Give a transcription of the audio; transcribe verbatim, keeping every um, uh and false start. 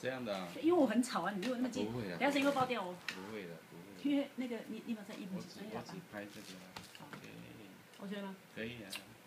这样的啊？ 因为我很吵啊，你离我那么近， 不会的。 等下声音会爆掉哦。 不会的，不会的。 因为那个你你有没有在一分我几？ 只我只拍这个。 好 OK。 我觉得吗？ 可以啊。